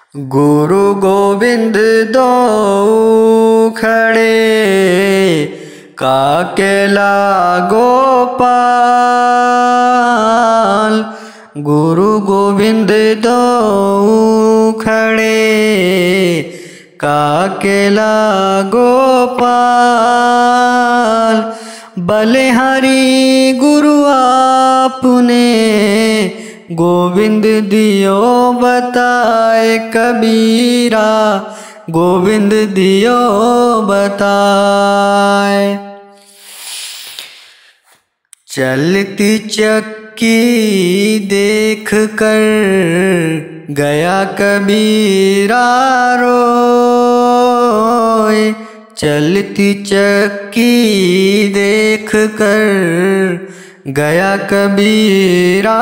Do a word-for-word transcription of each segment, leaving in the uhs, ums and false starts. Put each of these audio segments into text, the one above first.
गुरु गोविंद दो खड़े, काकेला गोपाल। गुरु गोविंद दो खड़े, काकेला गोपाल। बलिहारी गुरु आपने, गोविंद दियो बताए कबीरा, गोविंद दियो बताए। चलती चक्की देख कर गया कबीरा रोए। चलती चक्की देख कर गया कबीरा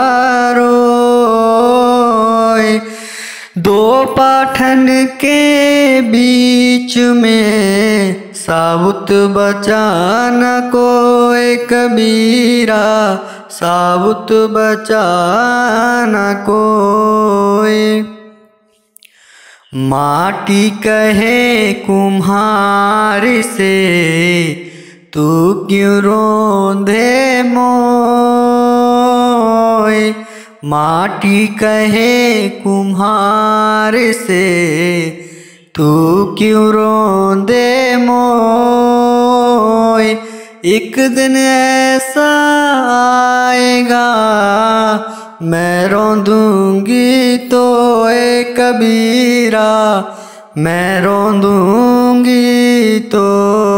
रोए। दो पाठन के बीच में साबुत बचा न कोई कबीरा, साबुत बचा न कोई। माटी कहे कुम्हार से, तू क्यों रोंदे मोय। माटी कहे कुम्हार से, तू क्यों रोंदे मोय। एक दिन ऐसा आएगा, मैं रोंदूंगी तो ए कबीरा, मैं रोंदूंगी तो